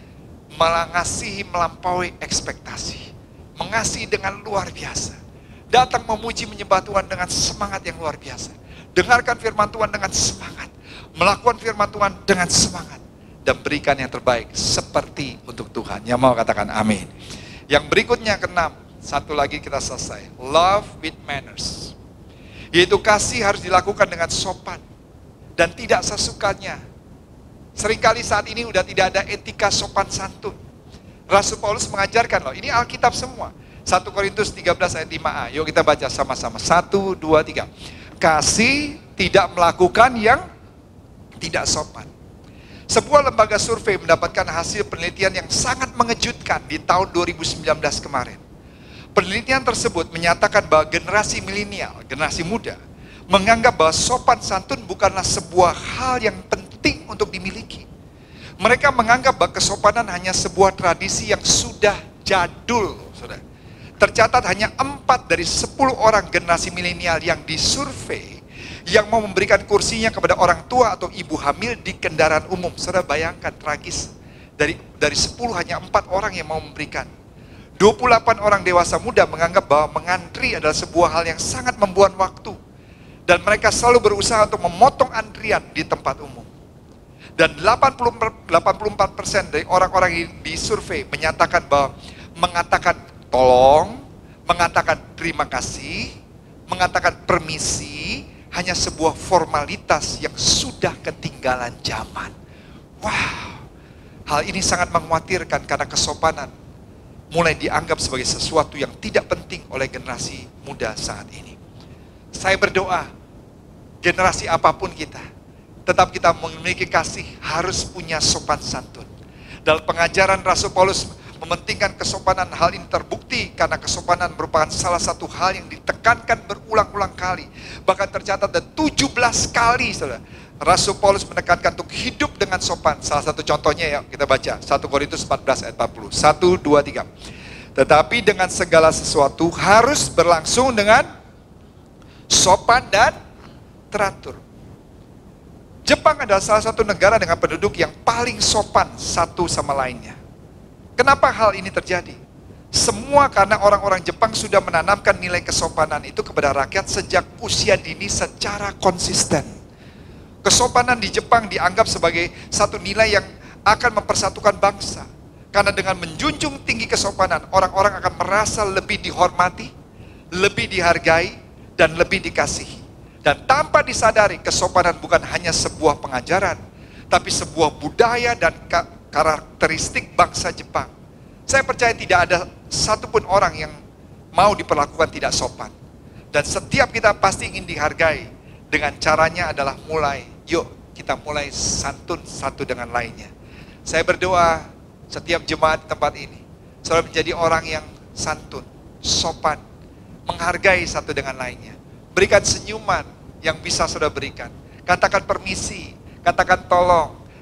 Mengasihi melampaui ekspektasi. Mengasihi dengan luar biasa. Datang memuji menyembah Tuhan dengan semangat yang luar biasa. Dengarkan firman Tuhan dengan semangat. Melakukan firman Tuhan dengan semangat. Dan berikan yang terbaik seperti untuk Tuhan. Yang mau katakan amin. Yang berikutnya ke-6. Satu lagi kita selesai. Love with manners. Yaitu kasih harus dilakukan dengan sopan. Dan tidak sesukanya. Seringkali saat ini udah tidak ada etika sopan santun. Rasul Paulus mengajarkan loh. Ini Alkitab semua. 1 Korintus 13 ayat 5a. Yuk kita baca sama-sama. 1, 2, 3. Kasih tidak melakukan yang tidak sopan. Sebuah lembaga survei mendapatkan hasil penelitian yang sangat mengejutkan di tahun 2019 kemarin. Penelitian tersebut menyatakan bahwa generasi milenial, generasi muda, menganggap bahwa sopan santun bukanlah sebuah hal yang penting untuk dimiliki. Mereka menganggap bahwa kesopanan hanya sebuah tradisi yang sudah jadul. Saudara. Tercatat hanya 4 dari 10 orang generasi milenial yang disurvei yang mau memberikan kursinya kepada orang tua atau ibu hamil di kendaraan umum. Saudara bayangkan tragis. Dari 10 hanya 4 orang yang mau memberikan. 28 orang dewasa muda menganggap bahwa mengantri adalah sebuah hal yang sangat membuang waktu. Dan mereka selalu berusaha untuk memotong antrian di tempat umum. Dan 84% dari orang-orang yang disurvei menyatakan bahwa mengatakan tolong, mengatakan terima kasih, mengatakan permisi, hanya sebuah formalitas yang sudah ketinggalan zaman. Wow, hal ini sangat mengkhawatirkan karena kesopanan mulai dianggap sebagai sesuatu yang tidak penting oleh generasi muda saat ini. Saya berdoa, generasi apapun kita, tetap kita memiliki kasih, harus punya sopan santun. Dalam pengajaran Rasul Paulus mementingkan kesopanan, hal ini terbukti karena kesopanan merupakan salah satu hal yang ditekankan berulang-ulang kali. Bahkan tercatat ada 17 kali, saudara. Rasul Paulus menekankan untuk hidup dengan sopan. Salah satu contohnya ya kita baca 1 Korintus 14 ayat 40. 1, 2, 3. Tetapi dengan segala sesuatu harus berlangsung dengan sopan dan teratur. Jepang adalah salah satu negara dengan penduduk yang paling sopan satu sama lainnya. Kenapa hal ini terjadi? Semua karena orang-orang Jepang sudah menanamkan nilai kesopanan itu kepada rakyat sejak usia dini secara konsisten. Kesopanan di Jepang dianggap sebagai satu nilai yang akan mempersatukan bangsa. Karena dengan menjunjung tinggi kesopanan, orang-orang akan merasa lebih dihormati, lebih dihargai, dan lebih dikasihi. Dan tanpa disadari, kesopanan bukan hanya sebuah pengajaran, tapi sebuah budaya dan karakteristik bangsa Jepang. Saya percaya tidak ada satupun orang yang mau diperlakukan tidak sopan. Dan setiap kita pasti ingin dihargai. Dengan caranya adalah yuk kita mulai santun satu dengan lainnya. Saya berdoa setiap jemaat di tempat ini, saudara menjadi orang yang santun, sopan, menghargai satu dengan lainnya. Berikan senyuman yang bisa saudara berikan. Katakan permisi, katakan tolong,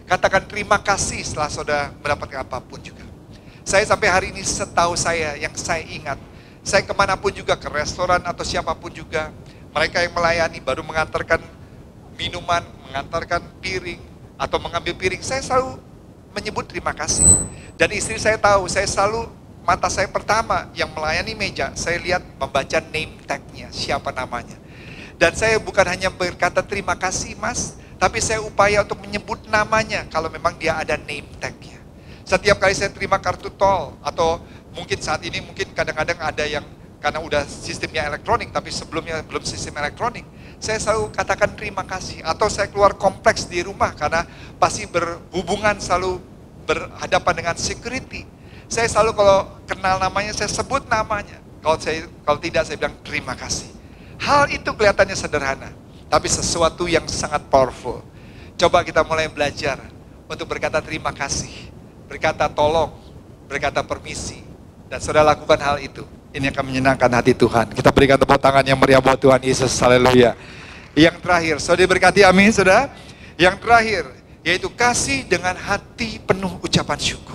Katakan terima kasih setelah saudara mendapatkan apapun juga. Saya sampai hari ini setahu saya, yang saya ingat, saya kemanapun juga, ke restoran atau siapapun juga, mereka yang melayani baru mengantarkan minuman, mengantarkan piring, atau mengambil piring, saya selalu menyebut terima kasih. Dan istri saya tahu, saya selalu, mata saya pertama yang melayani meja, saya lihat membaca name tag-nya, siapa namanya. Dan saya bukan hanya berkata terima kasih mas, tapi saya upaya untuk menyebut namanya kalau memang dia ada name tag-nya. Setiap kali saya terima kartu tol, atau mungkin saat ini mungkin kadang-kadang ada yang karena udah sistemnya elektronik, tapi sebelumnya belum sistem elektronik, saya selalu katakan terima kasih. Atau saya keluar kompleks di rumah karena pasti berhubungan selalu berhadapan dengan security. Saya selalu kalau kenal namanya, saya sebut namanya. Kalau tidak saya bilang terima kasih. Hal itu kelihatannya sederhana, tapi sesuatu yang sangat powerful. Coba kita mulai belajar untuk berkata terima kasih, berkata tolong, berkata permisi, dan saudara lakukan hal itu. Ini akan menyenangkan hati Tuhan. Kita berikan tepuk tangan yang meriah buat Tuhan Yesus. Haleluya. Yang terakhir, saudara diberkati, amin saudara. Yang terakhir, yaitu kasih dengan hati penuh ucapan syukur.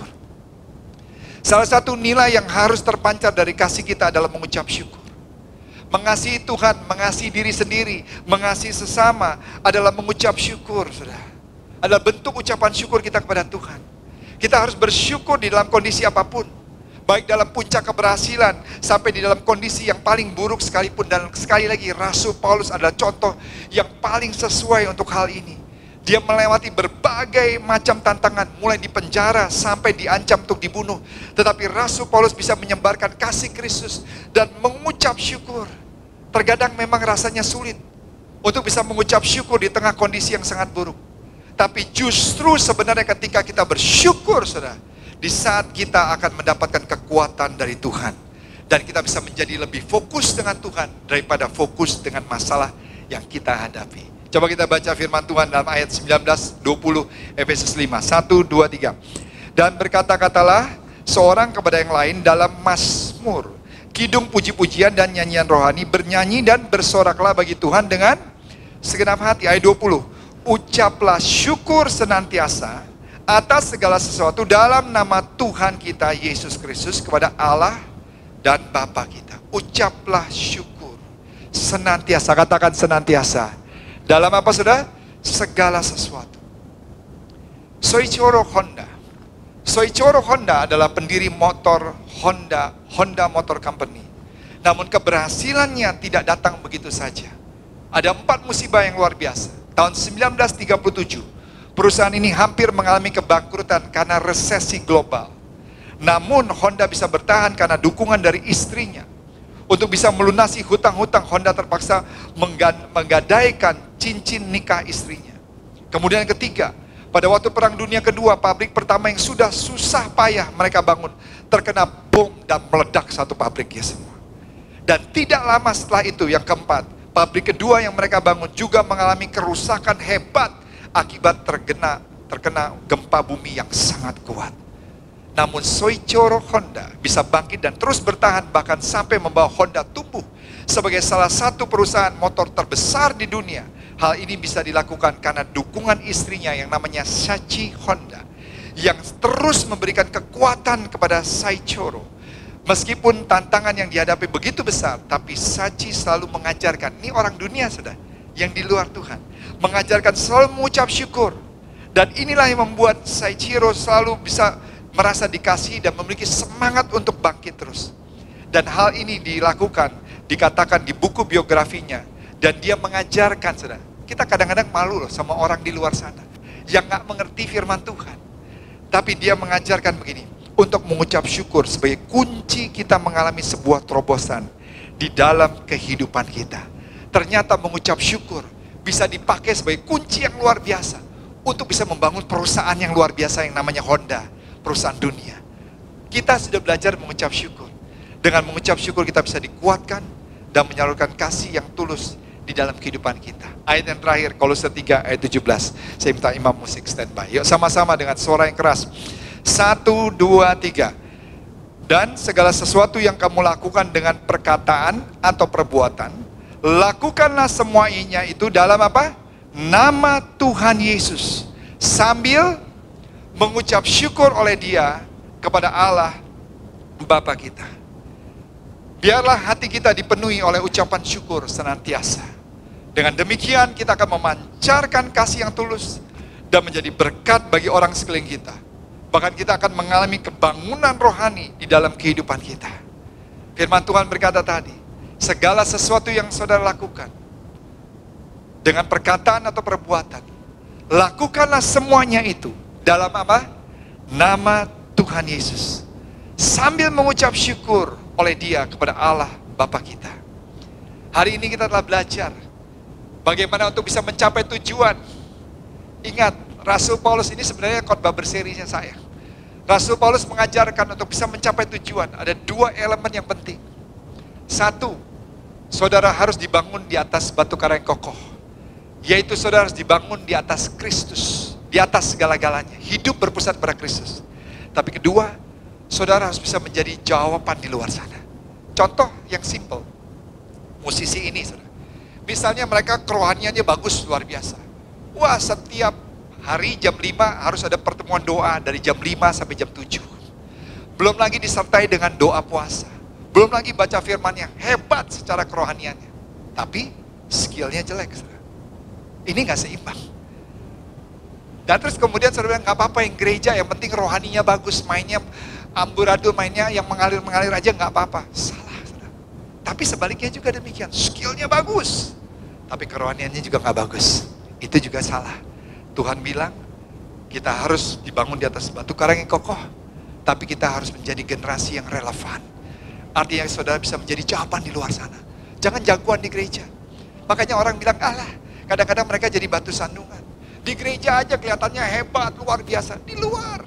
Salah satu nilai yang harus terpancar dari kasih kita adalah mengucap syukur. Mengasihi Tuhan, mengasihi diri sendiri, mengasihi sesama adalah mengucap syukur, saudara. Adalah bentuk ucapan syukur kita kepada Tuhan. Kita harus bersyukur di dalam kondisi apapun. Baik dalam puncak keberhasilan, sampai di dalam kondisi yang paling buruk sekalipun. Dan sekali lagi, Rasul Paulus adalah contoh yang paling sesuai untuk hal ini. Dia melewati berbagai macam tantangan, mulai di penjara sampai diancam untuk dibunuh. Tetapi Rasul Paulus bisa menyebarkan kasih Kristus dan mengucap syukur. Terkadang memang rasanya sulit untuk bisa mengucap syukur di tengah kondisi yang sangat buruk. Tapi justru sebenarnya ketika kita bersyukur, saudara, di saat kita akan mendapatkan kekuatan dari Tuhan. Dan kita bisa menjadi lebih fokus dengan Tuhan daripada fokus dengan masalah yang kita hadapi. Coba kita baca firman Tuhan dalam ayat 19, 20, Efesus 5, 1, 2, 3. Dan berkata-katalah seorang kepada yang lain dalam mazmur, kidung puji-pujian dan nyanyian rohani, bernyanyi dan bersoraklah bagi Tuhan dengan segenap hati. Ayat 20. Ucaplah syukur senantiasa atas segala sesuatu dalam nama Tuhan kita Yesus Kristus kepada Allah dan Bapa kita. Ucaplah syukur senantiasa, katakan senantiasa. Dalam apa saudara? Segala sesuatu. Soichiro Honda. Soichiro Honda adalah pendiri motor Honda Motor Company. Namun keberhasilannya tidak datang begitu saja. Ada 4 musibah yang luar biasa. Tahun 1937, perusahaan ini hampir mengalami kebangkrutan karena resesi global. Namun Honda bisa bertahan karena dukungan dari istrinya. Untuk bisa melunasi hutang-hutang, Honda terpaksa menggadaikan cincin nikah istrinya. Kemudian yang ketiga, pada waktu Perang Dunia Kedua, pabrik pertama yang sudah susah payah mereka bangun, terkena bom dan meledak satu pabriknya semua. Dan tidak lama setelah itu, yang keempat, pabrik kedua yang mereka bangun juga mengalami kerusakan hebat akibat terkena gempa bumi yang sangat kuat. Namun Soichiro Honda bisa bangkit dan terus bertahan, bahkan sampai membawa Honda tumbuh sebagai salah satu perusahaan motor terbesar di dunia. Hal ini bisa dilakukan karena dukungan istrinya yang namanya Sachi Honda, yang terus memberikan kekuatan kepada Soichiro. Meskipun tantangan yang dihadapi begitu besar, tapi Sachi selalu mengajarkan, ini orang dunia sudah, yang di luar Tuhan, mengajarkan selalu mengucap syukur. Dan inilah yang membuat Soichiro selalu bisa merasa dikasihi dan memiliki semangat untuk bangkit terus. Dan hal ini dilakukan, dikatakan di buku biografinya. Dan dia mengajarkan, saudara, kita kadang-kadang malu loh sama orang di luar sana yang gak mengerti firman Tuhan. Tapi dia mengajarkan begini, untuk mengucap syukur sebagai kunci kita mengalami sebuah terobosan di dalam kehidupan kita. Ternyata mengucap syukur bisa dipakai sebagai kunci yang luar biasa untuk bisa membangun perusahaan yang luar biasa yang namanya Honda, perusahaan dunia. Kita sudah belajar mengucap syukur. Dengan mengucap syukur kita bisa dikuatkan dan menyalurkan kasih yang tulus di dalam kehidupan kita. Ayat yang terakhir, Kolose 3 ayat 17. Saya minta imam musik standby. Yuk sama-sama dengan suara yang keras. 1, 2, 3. Dan segala sesuatu yang kamu lakukan dengan perkataan atau perbuatan, lakukanlah semuanya itu dalam apa? Nama Tuhan Yesus. Sambil mengucap syukur oleh Dia kepada Allah Bapa kita. Biarlah hati kita dipenuhi oleh ucapan syukur senantiasa. Dengan demikian kita akan memancarkan kasih yang tulus dan menjadi berkat bagi orang sekeliling kita. Bahkan kita akan mengalami kebangunan rohani di dalam kehidupan kita. Firman Tuhan berkata tadi, segala sesuatu yang saudara lakukan, dengan perkataan atau perbuatan, lakukanlah semuanya itu dalam apa? Nama Tuhan Yesus. Sambil mengucap syukur oleh Dia kepada Allah Bapa kita. Hari ini kita telah belajar bagaimana untuk bisa mencapai tujuan. Ingat, Rasul Paulus ini sebenarnya khotbah berserinya saya. Rasul Paulus mengajarkan untuk bisa mencapai tujuan, ada dua elemen yang penting. Satu, saudara harus dibangun di atas batu karang yang kokoh. Yaitu saudara harus dibangun di atas Kristus, di atas segala-galanya. Hidup berpusat pada Kristus. Tapi kedua, saudara harus bisa menjadi jawaban di luar sana. Contoh yang simple, musisi ini saudara. Misalnya mereka kerohaniannya bagus, luar biasa. Wah, setiap hari jam 5 harus ada pertemuan doa dari jam 5 sampai jam 7. Belum lagi disertai dengan doa puasa. Belum lagi baca firman yang hebat secara kerohaniannya. Tapi skillnya jelek saudara. Ini gak seimbang. Dan terus kemudian saudara bilang, gak apa-apa yang gereja, yang penting rohaninya bagus, mainnya amburadul, mainnya yang mengalir-mengalir aja gak apa-apa. Salah saudara. Tapi sebaliknya juga demikian, skillnya bagus, tapi kerohaniannya juga gak bagus. Itu juga salah. Tuhan bilang, kita harus dibangun di atas batu karang yang kokoh, tapi kita harus menjadi generasi yang relevan. Artinya saudara bisa menjadi jawaban di luar sana. Jangan jagoan di gereja. Makanya orang bilang, alah, kadang-kadang mereka jadi batu sandungan. Di gereja aja kelihatannya hebat, luar biasa. Di luar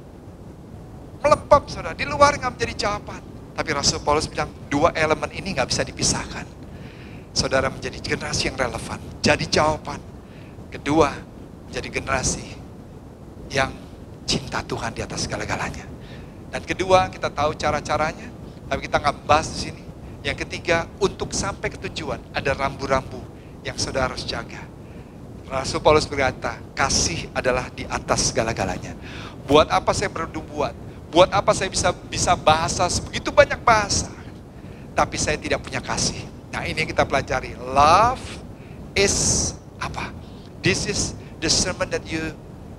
melempem saudara, di luar nggak menjadi jawaban. Tapi Rasul Paulus bilang, dua elemen ini nggak bisa dipisahkan. Saudara menjadi generasi yang relevan, jadi jawaban. Kedua, menjadi generasi yang cinta Tuhan di atas segala-galanya. Dan kedua, kita tahu cara-caranya, tapi kita nggak bahas di sini. Yang ketiga, untuk sampai ke tujuan, ada rambu-rambu yang saudara harus jaga. Rasul Paulus berkata, kasih adalah di atas segala-galanya. Buat apa saya bernubuat? Buat apa saya bisa bahasa sebegitu banyak bahasa, tapi saya tidak punya kasih? Nah, ini yang kita pelajari. Love is apa? This is the sermon that you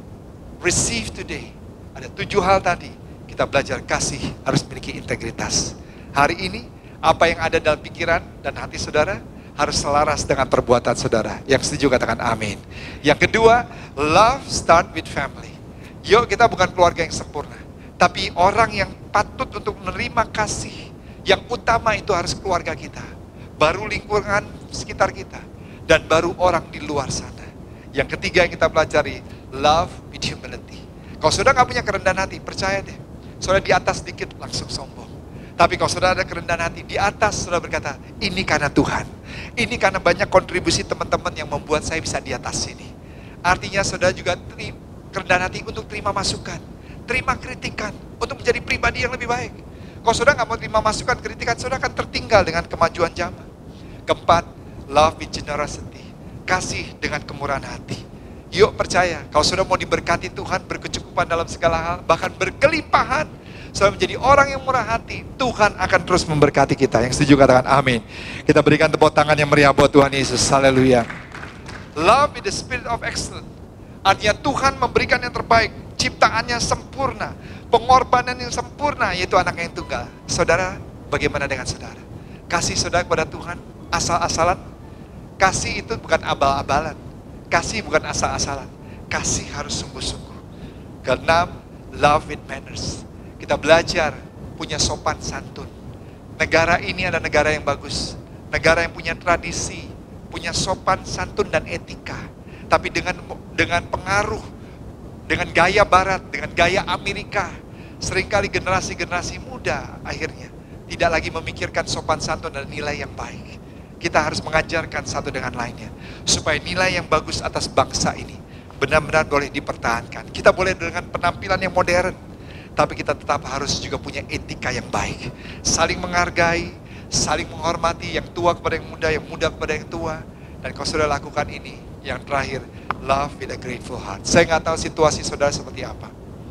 receive today. Ada 7 hal tadi. Kita belajar kasih harus memiliki integritas. Hari ini, apa yang ada dalam pikiran dan hati saudara harus selaras dengan perbuatan saudara. Yang setuju katakan amin. Yang kedua, love start with family. Yuk, kita bukan keluarga yang sempurna, tapi orang yang patut untuk menerima kasih. Yang utama itu harus keluarga kita, baru lingkungan sekitar kita, dan baru orang di luar sana. Yang ketiga yang kita pelajari, love with humility. Kalau saudara gak punya kerendahan hati, percaya deh, saudara di atas sedikit langsung sombong. Tapi kalau saudara ada kerendahan hati, di atas saudara berkata, ini karena Tuhan. Ini karena banyak kontribusi teman-teman yang membuat saya bisa di atas sini. Artinya saudara juga kerendahan hati untuk terima masukan, terima kritikan, untuk menjadi pribadi yang lebih baik. Kalau saudara gak mau terima masukan, kritikan, saudara akan tertinggal dengan kemajuan zaman. Keempat, love with generosity. Kasih dengan kemurahan hati. Yuk percaya, kalau saudara mau diberkati Tuhan, berkecukupan dalam segala hal, bahkan berkelimpahan, saudara menjadi orang yang murah hati, Tuhan akan terus memberkati kita. Yang setuju katakan amin. Kita berikan tepuk tangan yang meriah buat Tuhan Yesus. Haleluya. Love with the spirit of excellence. Artinya Tuhan memberikan yang terbaik, ciptaannya sempurna, pengorbanan yang sempurna, yaitu anaknya yang tunggal. Saudara, bagaimana dengan saudara? Kasih saudara kepada Tuhan asal-asalan? Kasih itu bukan abal-abalan. Kasih bukan asal-asalan. Kasih harus sungguh-sungguh. Keenam, love with manners. Kita belajar punya sopan santun. Negara ini adalah negara yang bagus. Negara yang punya tradisi, punya sopan santun dan etika. Tapi dengan pengaruh, dengan gaya barat, dengan gaya Amerika, seringkali generasi-generasi muda akhirnya tidak lagi memikirkan sopan santun dan nilai yang baik. Kita harus mengajarkan satu dengan lainnya, supaya nilai yang bagus atas bangsa ini benar-benar boleh dipertahankan. Kita boleh dengan penampilan yang modern, tapi kita tetap harus juga punya etika yang baik. Saling menghargai, saling menghormati, yang tua kepada yang muda kepada yang tua. Dan kalau sudah lakukan ini, yang terakhir, love with a grateful heart. Saya nggak tahu situasi saudara seperti apa.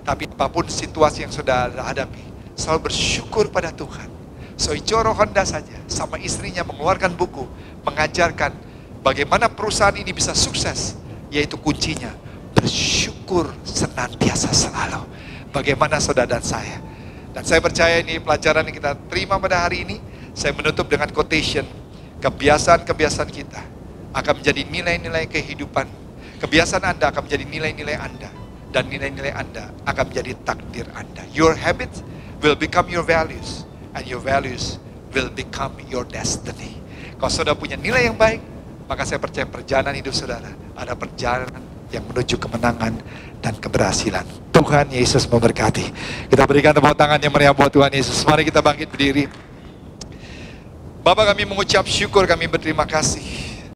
Tapi apapun situasi yang saudara hadapi, selalu bersyukur pada Tuhan. Soichiro Honda saja sama istrinya mengeluarkan buku, mengajarkan bagaimana perusahaan ini bisa sukses, yaitu kuncinya bersyukur senantiasa selalu. Bagaimana saudara dan saya. Dan saya percaya ini pelajaran yang kita terima pada hari ini, saya menutup dengan quotation, kebiasaan-kebiasaan kita akan menjadi nilai-nilai kehidupan. Kebiasaan Anda akan menjadi nilai-nilai Anda, dan nilai-nilai Anda akan menjadi takdir Anda. Your habits will become your values, and your values will become your destiny. Kalau saudara punya nilai yang baik, maka saya percaya perjalanan hidup saudara ada perjalanan yang menuju kemenangan dan keberhasilan. Tuhan Yesus memberkati. Kita berikan tepuk tangan yang meriah buat Tuhan Yesus. Mari kita bangkit berdiri. Bapa, kami mengucap syukur, kami berterima kasih.